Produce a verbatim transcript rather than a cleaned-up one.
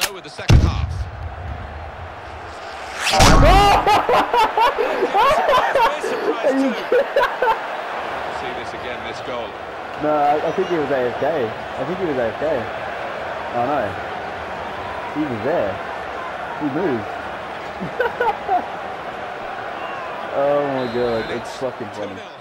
go with the second half. See this again, this goal. No, I, I think he was A F K. I think he was A F K. Oh no. He was there. He moved. Oh my god, it's fucking funny.